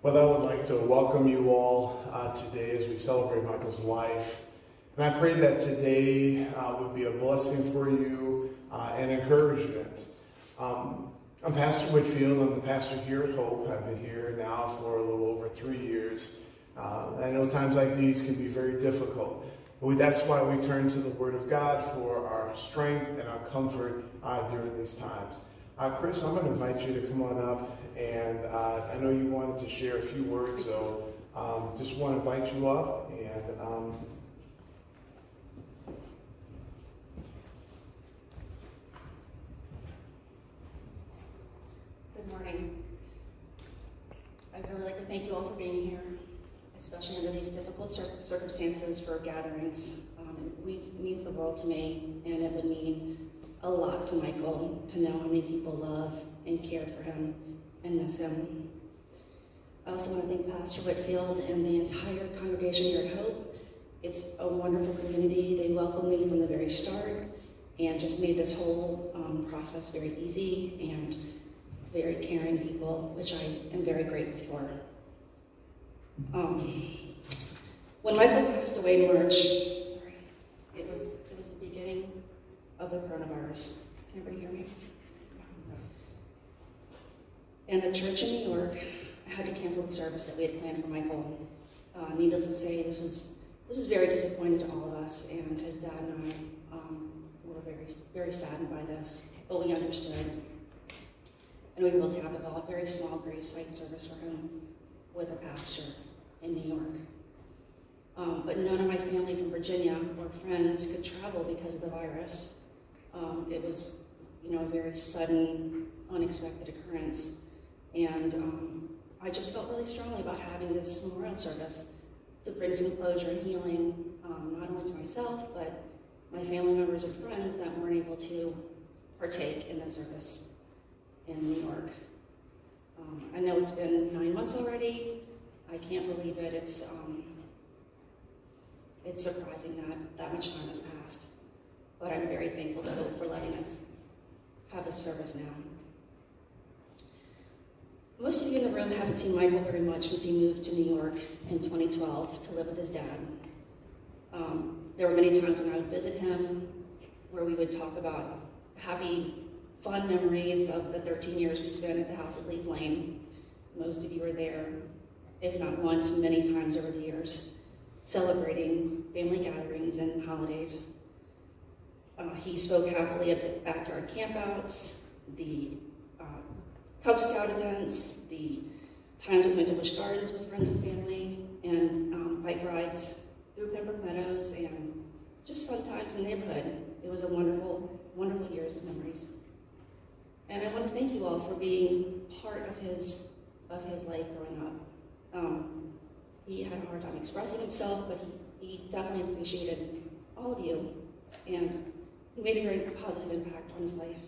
Well, I would like to welcome you all today as we celebrate Michael's life. And I pray that today would be a blessing for you and encouragement. I'm Pastor Whitfield. I'm the pastor here at Hope. I've been here now for a little over 3 years. I know times like these can be very difficult. That's why we turn to the Word of God for our strength and our comfort during these times. Chris, I'm going to invite you to come on up, and I know you wanted to share a few words, so just want to invite you up. And Good morning. I'd really like to thank you all for being here, especially under these difficult circumstances for gatherings. It means the world to me, and it would mean a lot to Michael to know how many people love and care for him and miss him. I also want to thank Pastor Whitfield and the entire congregation here at Hope. It's a wonderful community. They welcomed me from the very start and just made this whole process very easy, and very caring people, which I am very grateful for. When Michael passed away in March, it was the beginning of the coronavirus. Can everybody hear me? And the church in New York had to cancel the service that we had planned for Michael. Needless to say, this was very disappointing to all of us, and his dad and I were very, very saddened by this, but we understood. And we were able to have a very small graveside service for him with a pastor in New York. But none of my family from Virginia or friends could travel because of the virus. It was, a very sudden, unexpected occurrence. And I just felt really strongly about having this memorial service to bring some closure and healing, not only to myself, but my family members and friends that weren't able to partake in the service in New York. I know it's been 9 months already. I can't believe it. It's surprising that much time has passed. But I'm very thankful to Hope for letting us have this service now. Most of you in the room haven't seen Michael very much since he moved to New York in 2012 to live with his dad. There were many times when I would visit him where we would talk about happy, fun memories of the 13 years we spent at the house at Leeds Lane. Most of you were there, if not once, many times over the years, celebrating family gatherings and holidays. He spoke happily of the backyard campouts, the Cub Scout events, the times we went to Busch Gardens with friends and family, and bike rides through Pembroke Meadows, and just fun times in the neighborhood. It was a wonderful, wonderful years of memories. And I want to thank you all for being part of his life growing up. He had a hard time expressing himself, but he definitely appreciated all of you, and he made a very positive impact on his life.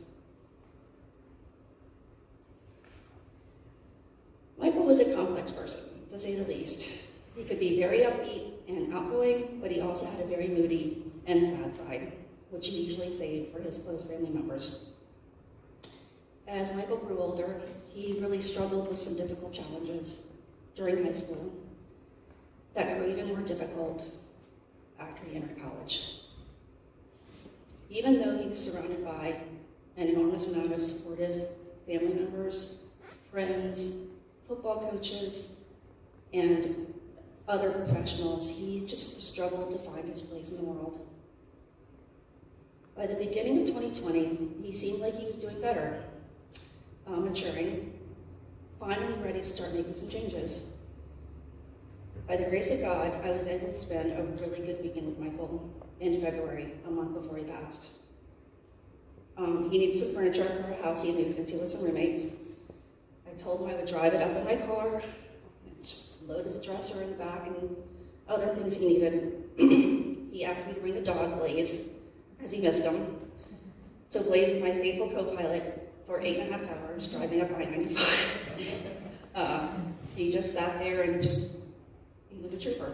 Michael was a complex person, to say the least. He could be very upbeat and outgoing, but he also had a very moody and sad side, which he usually saved for his close family members. As Michael grew older, he really struggled with some difficult challenges during high school that grew even more difficult after he entered college. Even though he was surrounded by an enormous amount of supportive family members, friends, football coaches, and other professionals, he just struggled to find his place in the world. By the beginning of 2020, he seemed like he was doing better, maturing, finally ready to start making some changes. By the grace of God, I was able to spend a really good weekend with Michael in February, a month before he passed. He needed some furniture for a house he moved into with some roommates. I told him I would drive it up in my car, just loaded the dresser in the back and other things he needed. He asked me to bring the dog, Blaze, because he missed him. So Blaze was my faithful co-pilot for 8.5 hours driving up I-95. He just sat there and he was a trooper.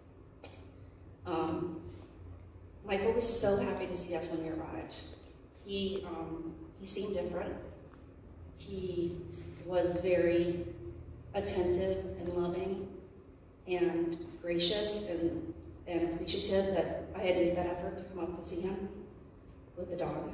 Michael was so happy to see us when we arrived. He seemed different. He was very attentive and loving and gracious and appreciative that I had made that effort to come up to see him with the dog.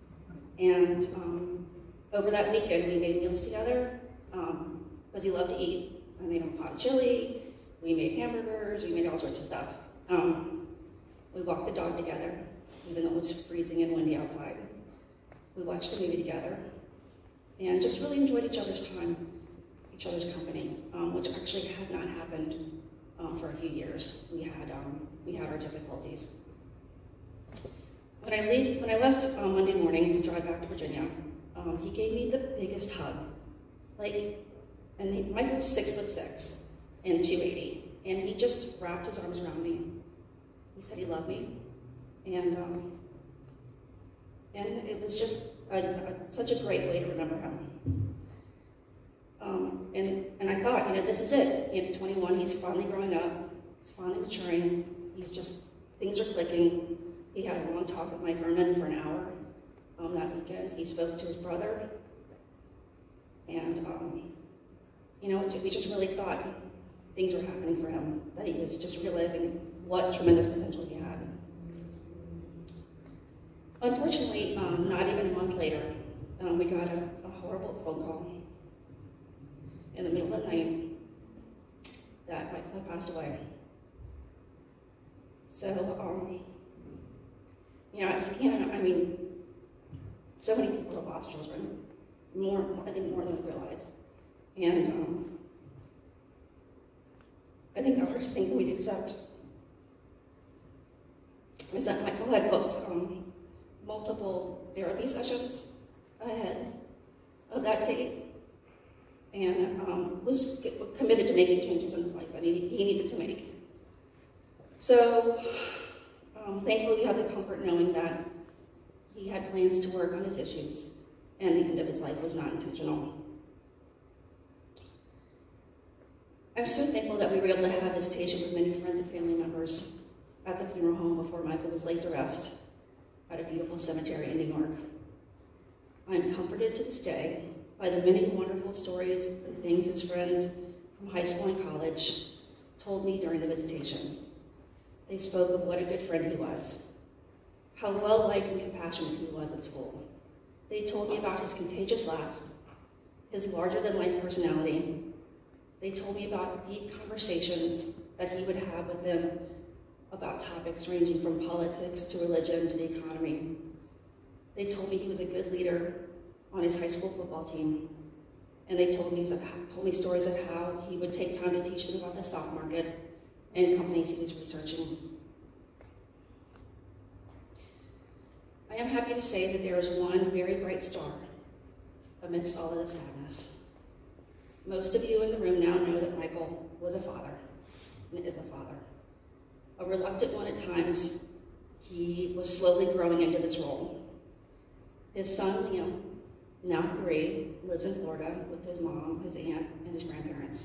And over that weekend, we made meals together because he loved to eat. I made him pot chili, we made hamburgers, we made all sorts of stuff. We walked the dog together, even though it was freezing and windy outside. We watched a movie together and just really enjoyed each other's time, each other's company, which actually had not happened for a few years. We had our difficulties. When I left Monday morning to drive back to Virginia, he gave me the biggest hug. Michael's 6'6" and 280, and he just wrapped his arms around me. He said he loved me, and it was just such a great way to remember him. And I thought, this is it. 21, he's finally growing up, he's finally maturing, things are clicking. He had a long talk with Mike Ehrman for an hour that weekend. He spoke to his brother, and we just really thought things were happening for him, that he was just realizing what tremendous potential he had. Unfortunately, not even a month later, we got a horrible phone call in the middle of the night that Michael had passed away. So, you can't, so many people have lost children, I think more than we realize. And I think the hardest thing for me to accept is that Michael had booked multiple therapy sessions ahead of that date, and was committed to making changes in his life that he needed to make. So thankfully we have the comfort knowing that he had plans to work on his issues, and the end of his life was not intentional. I'm so thankful that we were able to have visitation with many friends and family members at the funeral home before Michael was laid to rest at a beautiful cemetery in New York. I am comforted to this day by the many wonderful stories and things his friends from high school and college told me during the visitation. They spoke of what a good friend he was, how well-liked and compassionate he was at school. They told me about his contagious laugh, his larger-than-life personality. They told me about deep conversations that he would have with them about topics ranging from politics to religion to the economy. They told me he was a good leader on his high school football team, and they told me stories of how he would take time to teach them about the stock market and companies he was researching. I am happy to say that there is one very bright star amidst all of this sadness. Most of you in the room now know that Michael was a father, and is a father. A reluctant one at times, he was slowly growing into this role. His son, Liam, now 3, lives in Florida with his mom, his aunt, and his grandparents.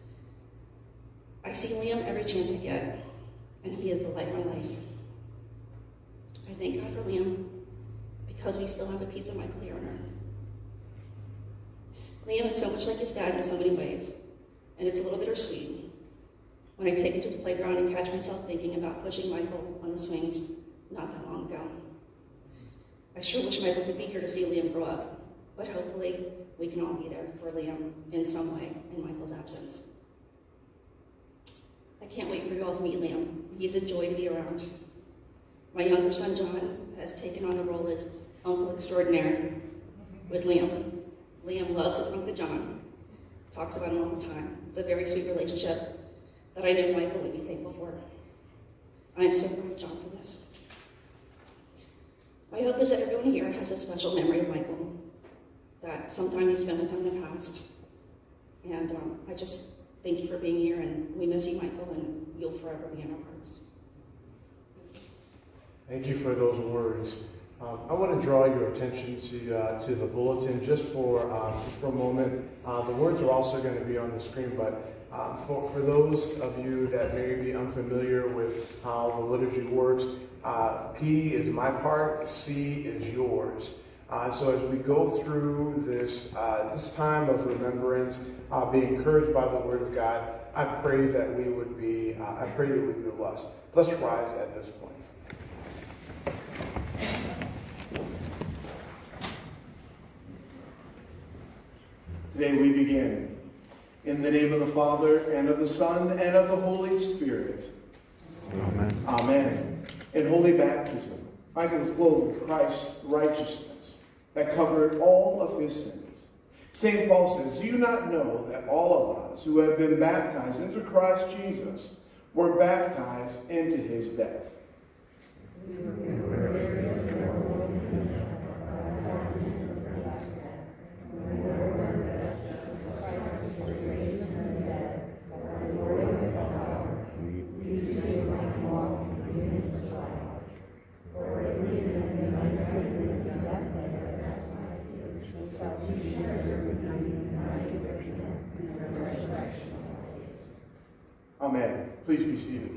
I see Liam every chance I get, and he is the light of my life. I thank God for Liam because we still have a piece of Michael here on earth. Liam is so much like his dad in so many ways, and it's a little bittersweet when I take him to the playground and catch myself thinking about pushing Michael on the swings not that long ago. I sure wish Michael could be here to see Liam grow up, but hopefully we can all be there for Liam in some way in Michael's absence. I can't wait for you all to meet Liam. He's a joy to be around. My younger son, John, has taken on the role as uncle extraordinaire with Liam. Liam loves his Uncle John, talks about him all the time. It's a very sweet relationship that I know Michael would be thankful for. I am so proud of John for this. My hope is that everyone here has a special memory of Michael, that sometime you spent with him in the past. And I just thank you for being here, and we miss you, Michael, and you'll forever be in our hearts. Thank you for those words. I want to draw your attention to the bulletin just for a moment. The words are also going to be on the screen, but for those of you that may be unfamiliar with how the liturgy works, P is my part, C is yours. So as we go through this time of remembrance, be encouraged by the Word of God. I pray that we would be blessed. Let's rise at this point. Today we begin in the name of the Father, and of the Son, and of the Holy Spirit. Amen. Amen. In holy baptism, Michael was clothed with Christ's righteousness that covered all of his sins. St. Paul says, "Do you not know that all of us who have been baptized into Christ Jesus were baptized into his death?" Amen. Please be seated.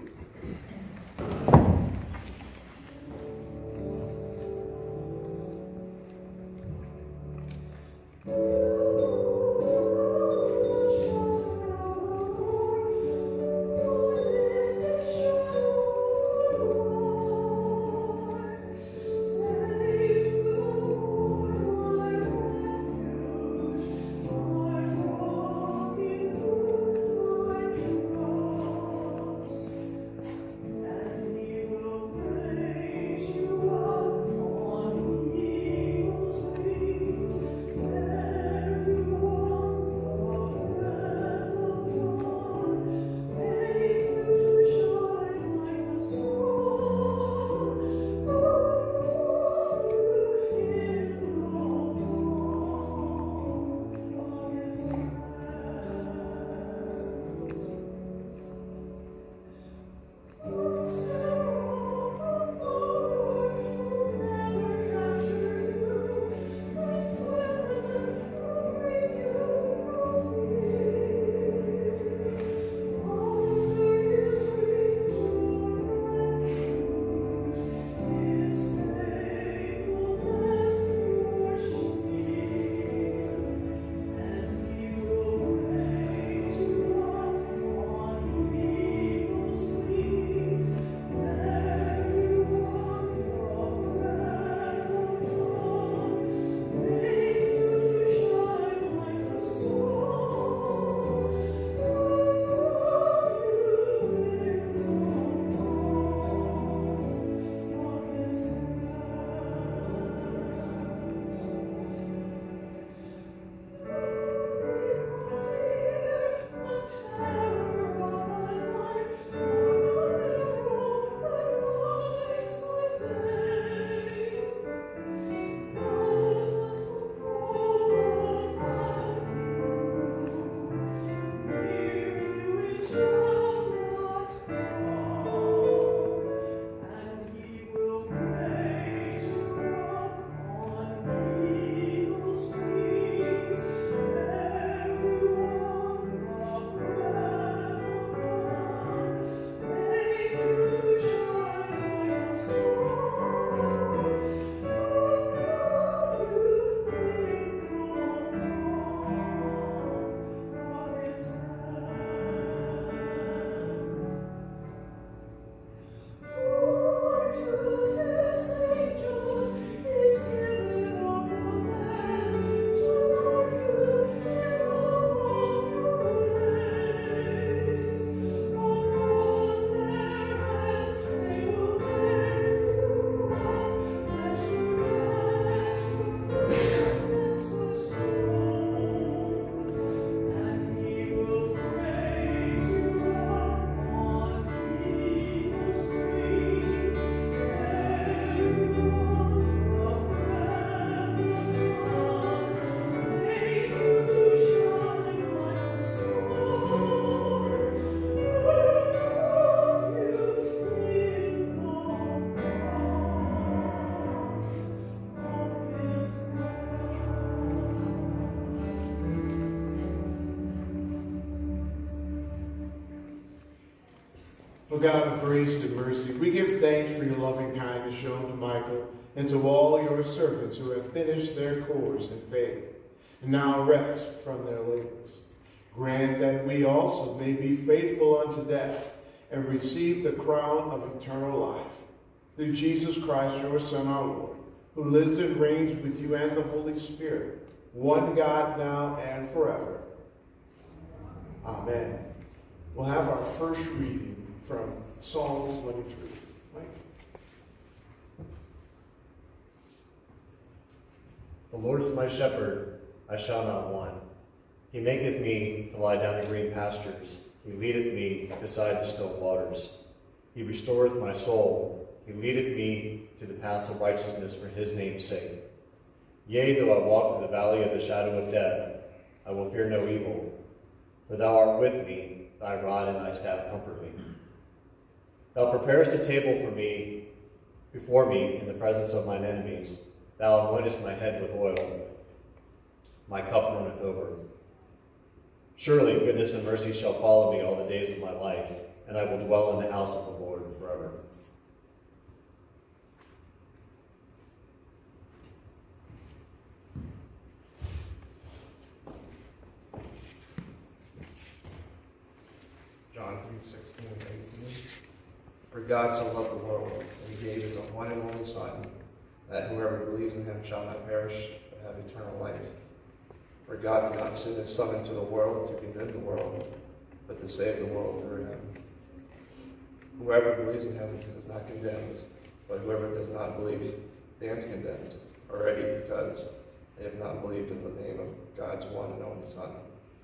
O God of grace and mercy, we give thanks for your loving kindness shown to Michael and to all your servants who have finished their course in faith and now rest from their labors. Grant that we also may be faithful unto death and receive the crown of eternal life. Through Jesus Christ, your Son, our Lord, who lives and reigns with you and the Holy Spirit, one God now and forever. Amen. We'll have our first reading from Psalm 23. Mike? The Lord is my shepherd, I shall not want. He maketh me to lie down in green pastures. He leadeth me beside the still waters. He restoreth my soul. He leadeth me to the paths of righteousness for his name's sake. Yea, though I walk through the valley of the shadow of death, I will fear no evil. For thou art with me, thy rod and thy staff comfort me. Thou preparest a table for me, before me, in the presence of mine enemies. Thou anointest my head with oil. My cup runneth over. Surely goodness and mercy shall follow me all the days of my life, and I will dwell in the house of the Lord forever. John 3:16 and 18. For God so loved the world, that he gave his one and only Son, that whoever believes in him shall not perish, but have eternal life. For God did not send his Son into the world to condemn the world, but to save the world through him. Whoever believes in him is not condemned, but whoever does not believe stands condemned already, because they have not believed in the name of God's one and only Son.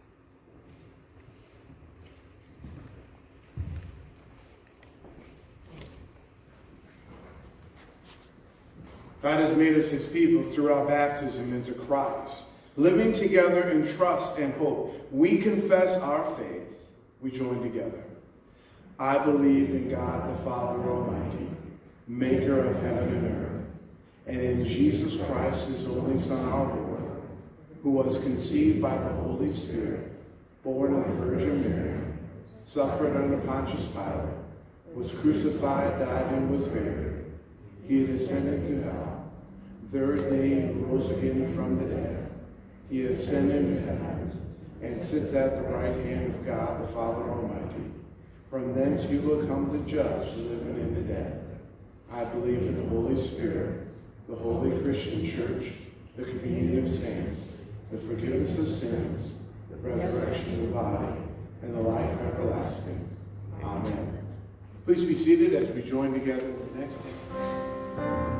God has made us his people through our baptism into Christ. Living together in trust and hope, we confess our faith. We join together. I believe in God the Father Almighty, maker of heaven and earth, and in Jesus Christ, his only Son, our Lord, who was conceived by the Holy Spirit, born of the Virgin Mary, suffered under Pontius Pilate, was crucified, died, and was buried. He descended to hell. Third day he rose again from the dead. He ascended into heaven and sits at the right hand of God the Father Almighty. From thence he will come to judge the living and the dead. I believe in the Holy Spirit, the holy Christian church, the communion of saints, the forgiveness of sins, the resurrection of the body, and the life everlasting. Amen. Please be seated as we join together with the next hymn.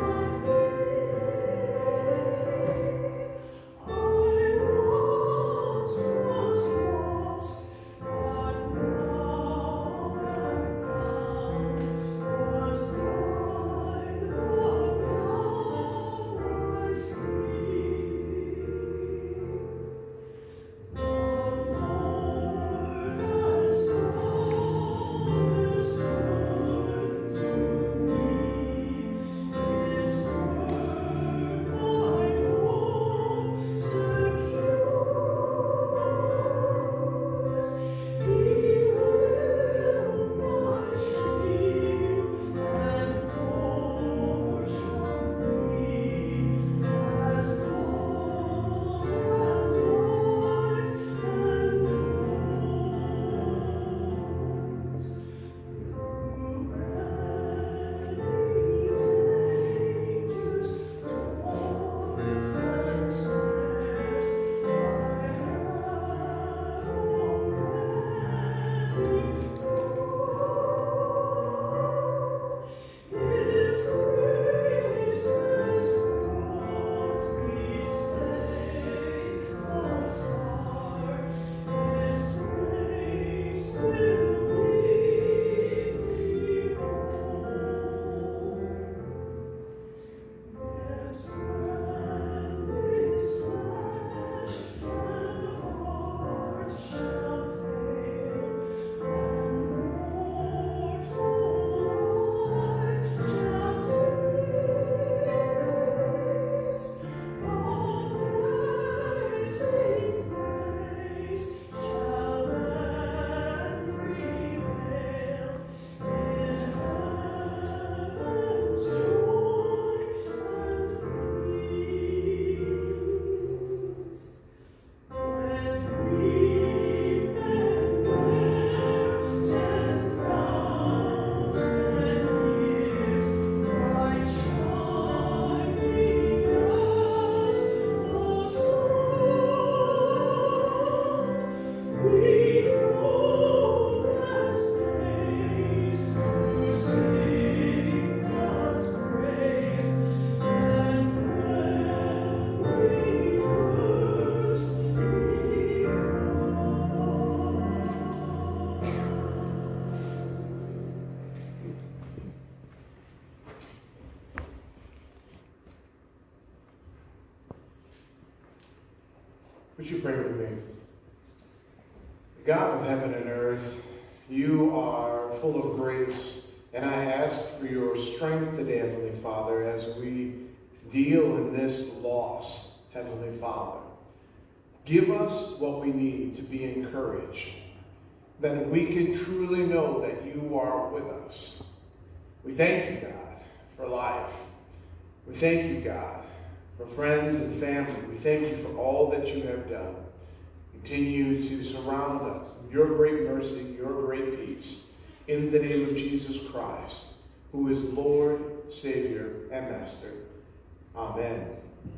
Oh Would you pray with me? God of heaven and earth, you are full of grace, and I ask for your strength today, Heavenly Father, as we deal in this loss, Heavenly Father. Give us what we need to be encouraged, that we can truly know that you are with us. We thank you, God, for life. We thank you, God, for friends and family. We thank you for all that you have done. Continue to surround us with your great mercy, your great peace. In the name of Jesus Christ, who is Lord, Savior, and Master. Amen.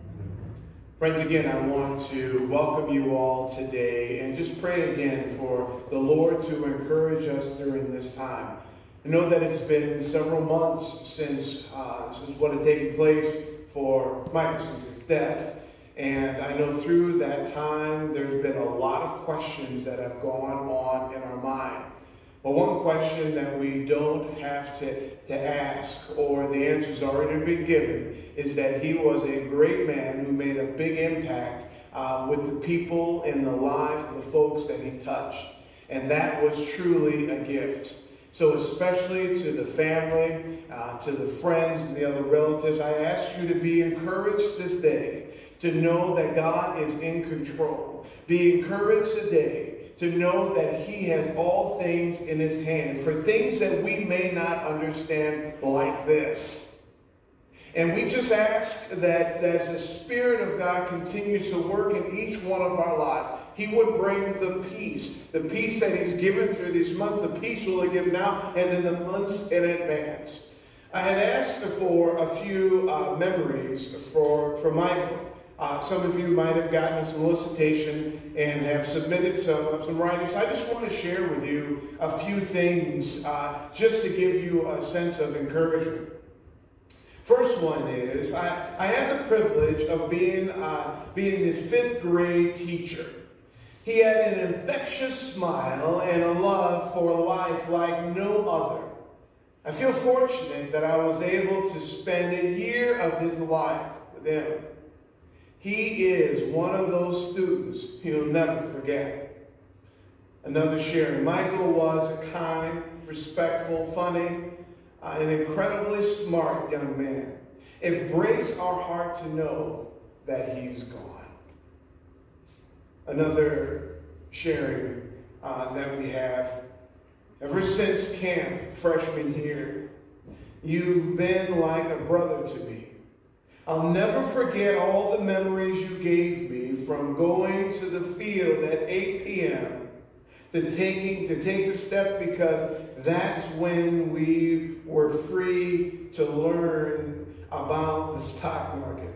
Friends, again, I want to welcome you all today and just pray again for the Lord to encourage us during this time. I know that it's been several months since what had taken place for Michael, since his death. And I know through that time, there's been a lot of questions that have gone on in our mind. But one question that we don't have to ask, or the answer's already been given, is that he was a great man who made a big impact with the people in the lives of the folks that he touched. And that was truly a gift. So especially to the family, to the friends and the other relatives, I ask you to be encouraged this day, to know that God is in control. Be encouraged today to know that he has all things in his hand for things that we may not understand like this. And we just ask that as the Spirit of God continues to work in each one of our lives, he would bring the peace that he's given through these months. The peace will he give now and in the months in advance. I had asked for a few memories for Michael. Some of you might have gotten a solicitation and have submitted some writings. I just want to share with you a few things just to give you a sense of encouragement. First one is, I had the privilege of being his 5th grade teacher. He had an infectious smile and a love for life like no other. I feel fortunate that I was able to spend a year of his life with him. He is one of those students he'll never forget. Another sharing. Michael was a kind, respectful, funny, an incredibly smart young man. It breaks our heart to know that he's gone. Another sharing that we have. Ever since camp, freshman year, you've been like a brother to me. I'll never forget all the memories you gave me, from going to the field at 8 p.m. to take the step, because that's when we were free to learn about the stock market.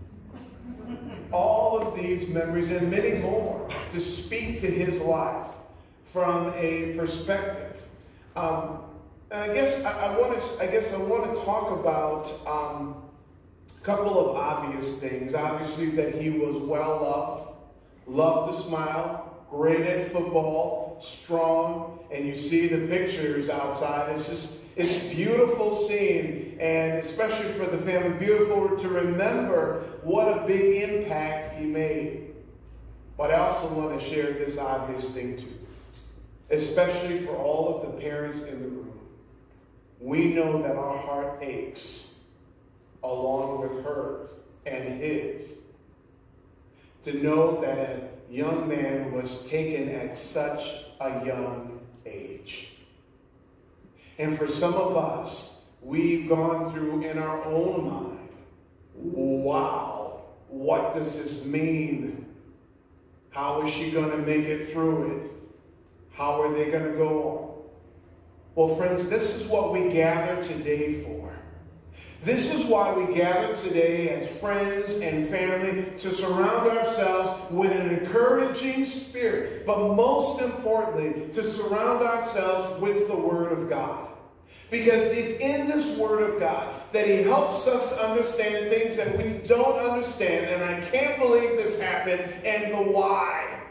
All of these memories and many more to speak to his life from a perspective. I guess I want to talk about a couple of obvious things. Obviously, that he was well loved to smile, great at football, strong, and you see the pictures outside. It's beautiful seeing, and especially for the family, beautiful to remember what a big impact he made. But I also want to share this obvious thing too, especially for all of the parents in the room. We know that our heart aches along with hers and his, to know that a young man was taken at such a young age. And for some of us, we've gone through in our own mind, wow, what does this mean? How is she going to make it through it? How are they going to go on? Well, friends, this is what we gather today for. This is why we gather today as friends and family, to surround ourselves with an encouraging spirit, but most importantly, to surround ourselves with the Word of God. Because it's in this Word of God that he helps us understand things that we don't understand, and I can't believe this happened, and the why.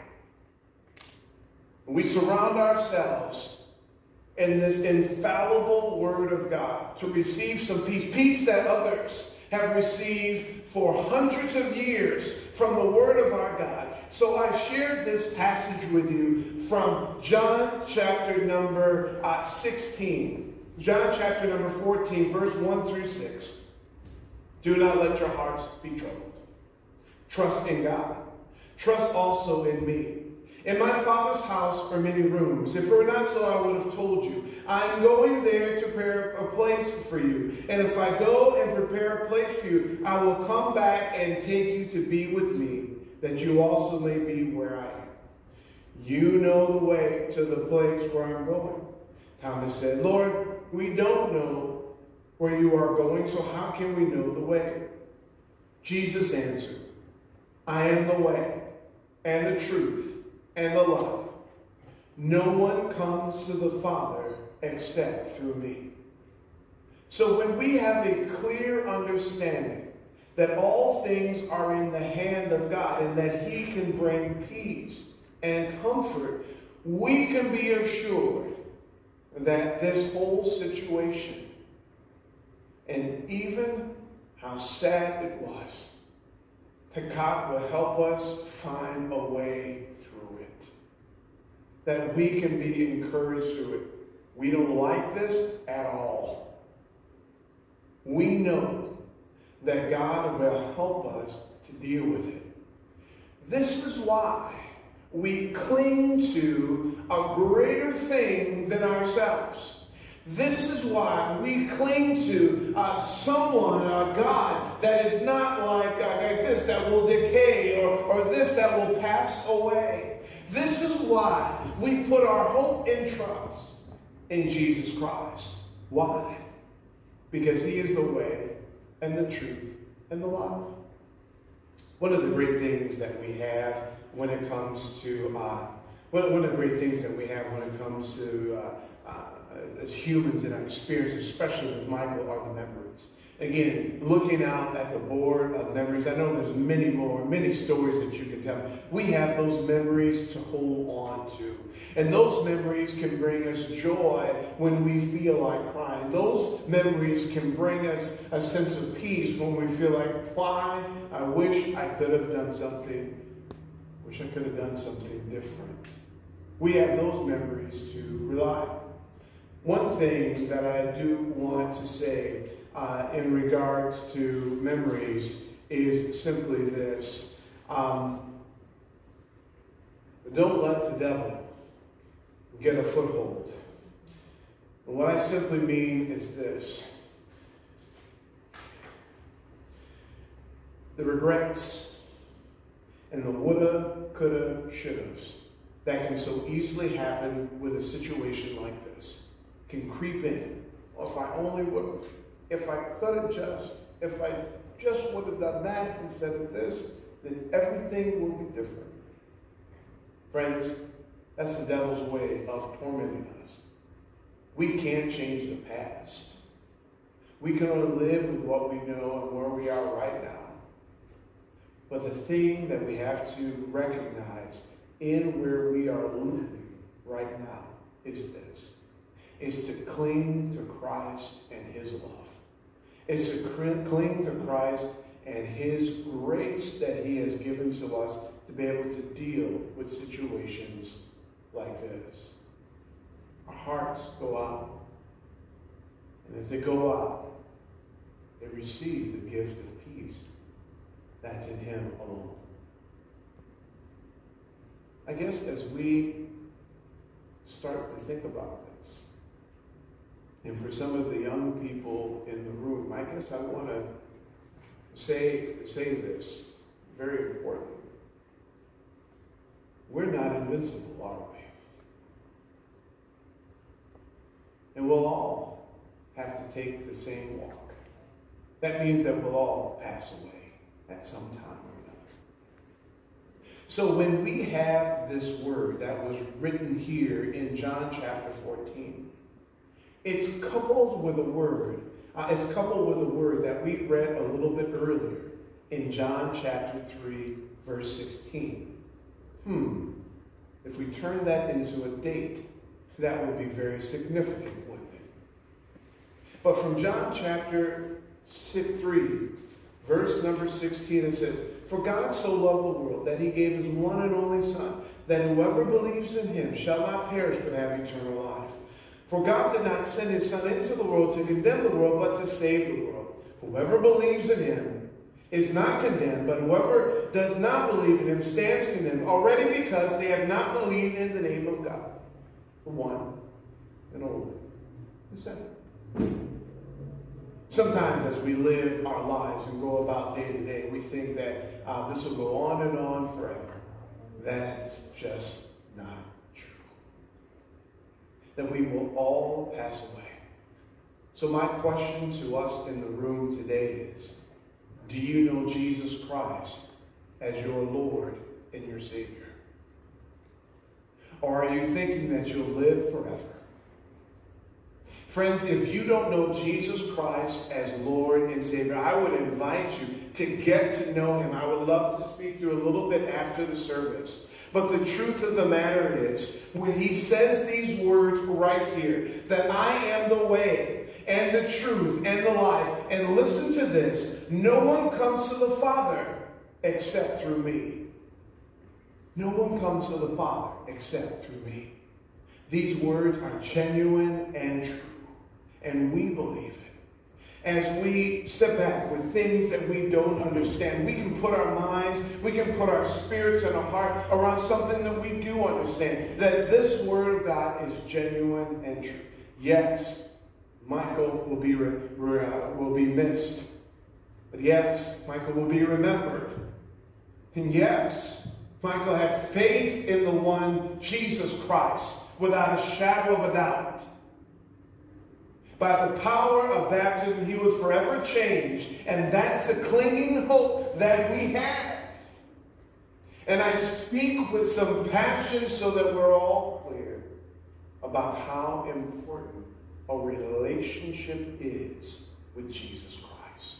We surround ourselves in this infallible Word of God to receive some peace that others have received for hundreds of years from the Word of our God. So I shared this passage with you from John chapter number 16. John chapter number 14, verse 1 through 6. Do not let your hearts be troubled. Trust in God. Trust also in me. In my Father's house are many rooms. If it were not so, I would have told you. I am going there to prepare a place for you. And if I go and prepare a place for you, I will come back and take you to be with me, that you also may be where I am. You know the way to the place where I'm going. Thomas said, Lord, we don't know where you are going, so how can we know the way? Jesus answered, I am the way and the truth and the life. No one comes to the Father except through me. So when we have a clear understanding that all things are in the hand of God and that He can bring peace and comfort, we can be assured that this whole situation, and even how sad it was, that God will help us find a way through it. That we can be encouraged through it. We don't like this at all. We know that God will help us to deal with it. This is why we cling to a greater thing than ourselves. This is why we cling to someone, a God, that is not like this that will decay or this that will pass away. This is why we put our hope and trust in Jesus Christ. Why? Because He is the way and the truth and the life. One of the great things that we have when it comes to as humans in our experience, especially with Michael, are the memories. Again, looking out at the board of memories, I know there's many more, many stories that you can tell. We have those memories to hold on to. And those memories can bring us joy when we feel like crying. Those memories can bring us a sense of peace when we feel like, why? I wish I could have done something. Wish I could have done something different. We have those memories to rely on. One thing that I do want to say in regards to memories is simply this. Don't let the devil get a foothold. And what I simply mean is this. The regrets and the woulda, coulda, shouldas that can so easily happen with a situation like this can creep in. Well, if I only would have, if I could have if I just would have done that instead of this, then everything will be different. Friends, that's the devil's way of tormenting us. We can't change the past. We can only live with what we know and where we are right now. But the thing that we have to recognize in where we are living right now is this. Is to cling to Christ and His love. Is to cling to Christ and His grace that He has given to us to be able to deal with situations like this. Our hearts go out. And as they go out, they receive the gift of peace that's in Him alone. I guess as we start to think about this, and for some of the young people in the room, I guess I want to say this, very important. We're not invincible, are we? And we'll all have to take the same walk. That means that we'll all pass away at some time or another. So when we have this word that was written here in John chapter 14, it's coupled with a word. That we read a little bit earlier in John chapter 3, verse 16. If we turn that into a date, that would be very significant, wouldn't it? But from John chapter 3, verse number 16, it says, "For God so loved the world that he gave his one and only Son, that whoever believes in him shall not perish but have eternal life. For God did not send his Son into the world to condemn the world, but to save the world. Whoever believes in him is not condemned, but whoever does not believe in him stands condemned, already because they have not believed in the name of God, the one and only." Is that it? Sometimes as we live our lives and go about day to day, we think that this will go on and on forever. That's just not true. That we will all pass away. So my question to us in the room today is, do you know Jesus Christ as your Lord and your Savior? Or are you thinking that you'll live forever? Friends, if you don't know Jesus Christ as Lord and Savior, I would invite you to get to know him. I would love to speak to you a little bit after the service. But the truth of the matter is, when he says these words right here, that I am the way and the truth and the life, and listen to this, no one comes to the Father except through me. No one comes to the Father except through me. These words are genuine and true. And we believe it. As we step back with things that we don't understand, we can put our minds, we can put our spirits and our heart around something that we do understand. That this Word of God is genuine and true. Yes, Michael will be missed. But yes, Michael will be remembered. And yes, Michael had faith in the one Jesus Christ without a shadow of a doubt. By the power of baptism, he was forever changed. And that's the clinging hope that we have. And I speak with some passion so that we're all clear about how important a relationship is with Jesus Christ.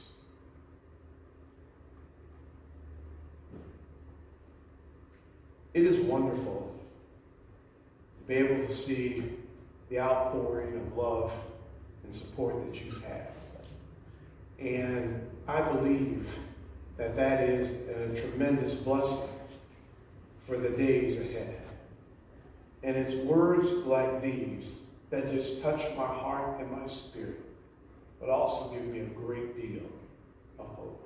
It is wonderful to be able to see the outpouring of love and support that you've had. And I believe that that is a tremendous blessing for the days ahead. And it's words like these that just touch my heart and my spirit, but also give me a great deal of hope.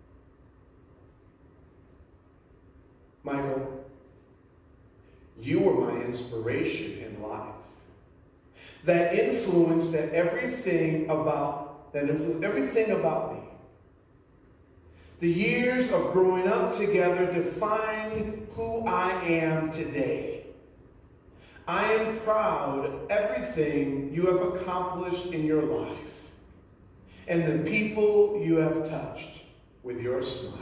Michael, you were my inspiration in life. That influenced everything about me. The years of growing up together defined who I am today. I am proud of everything you have accomplished in your life and the people you have touched with your smile.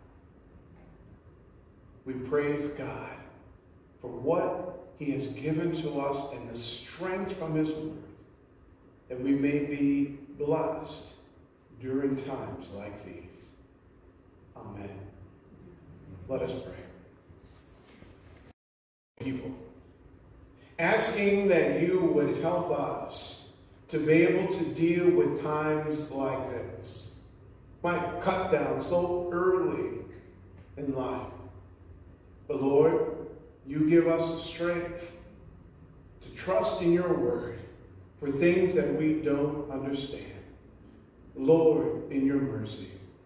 We praise God for what he has given to us and the strength from his word, that we may be blessed during times like these. Amen. Let us pray. People, asking that you would help us to be able to deal with times like this. Might cut down so early in life. But Lord, you give us the strength to trust in your word for things that we don't understand. Lord, in your mercy.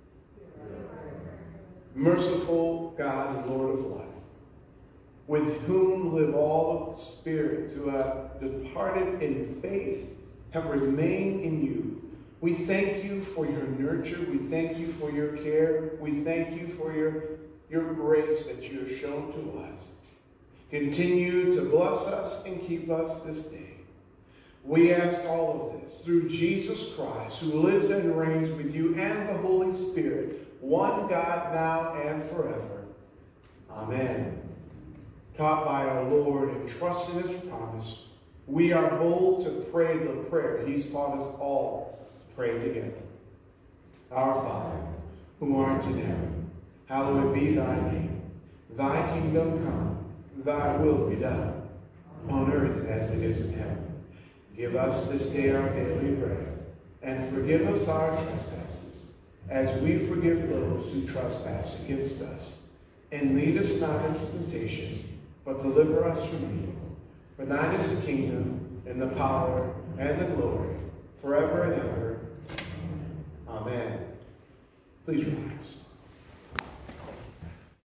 Merciful God and Lord of life, with whom live all of the spirits who have departed in faith, have remained in you. We thank you for your nurture. We thank you for your care. We thank you for your grace that you have shown to us. Continue to bless us and keep us this day. We ask all of this through Jesus Christ, who lives and reigns with you and the Holy Spirit, one God now and forever. Amen. Taught by our Lord and trust in his promise, we are bold to pray the prayer he's taught us all to pray together. Our Father, who art in heaven, hallowed be thy name. Thy kingdom come, thy will be done, on earth as it is in heaven. Give us this day our daily bread, and forgive us our trespasses, as we forgive those who trespass against us. And lead us not into temptation, but deliver us from evil. For thine is the kingdom, and the power, and the glory, forever and ever. Amen. Please rise.